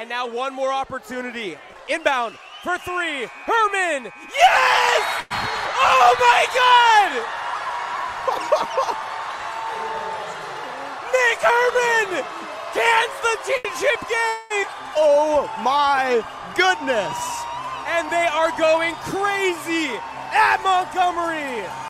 And now one more opportunity. Inbound for three. Hermann. Yes! Oh my God! Nick Hermann cans the championship game. Oh my goodness! And they are going crazy at Montgomery.